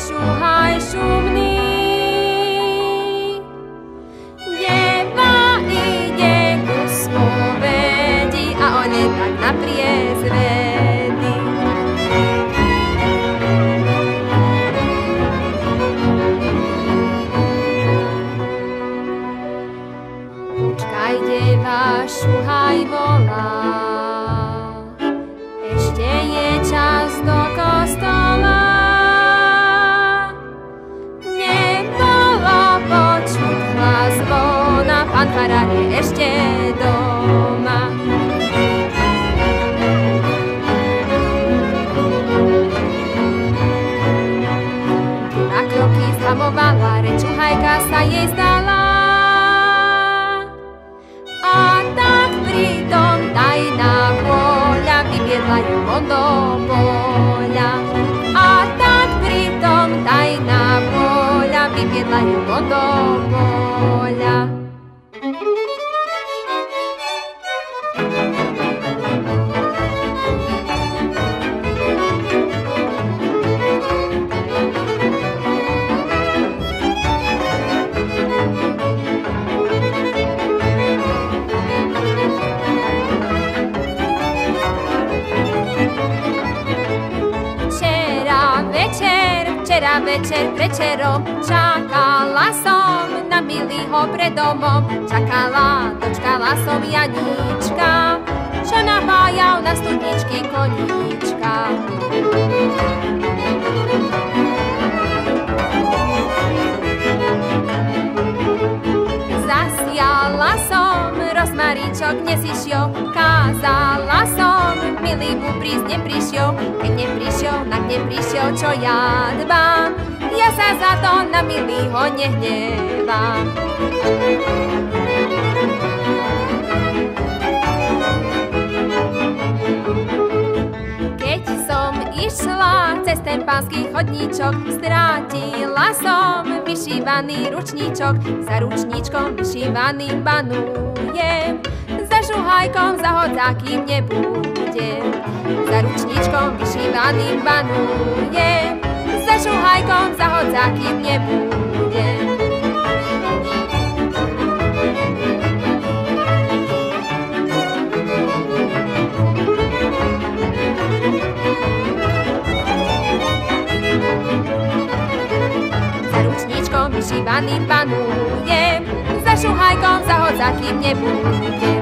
šuhaj šumný. Deva ide ku spovedi a on je tak na priezvedy. Počkaj, deva, šuhaj, volá. Ešte je čas do kostola. Nebolo počuť hlas zvona, pán farár je ešte doma. Dva kroky zhamovala, reč čuhajka sa jej zdala. A tak pritom tajná vôľa vyviedla ju von do poľa. A tak pritom tajná vôľa vyviedla ju von do poľa. Včera večer večerom čakala som na milýho pred domom. Čakala, dočkala som Janíčka, čo napájal na studničky koníčka. Zasiala som rozmaríčok, nesišiel, kázala som, milý mu prísť neprišiel. Keď neprišiel, tak neprišiel, čo ja dbám, ja sa za to na milýho nehnevám. Keď som išla cez ten pánsky chodníčok, strátila som vyšívaný ručníčok. Za ručníčkom vyšívaným banujem, za žuhajkom za hodzákým nebudem. Za ručníčkom vyšívaným banujem, za žuhajkom za hodzákým nebudem. Za ručníčkom vyšívaným banujem, za žuhajkom za hodzákým nebudem.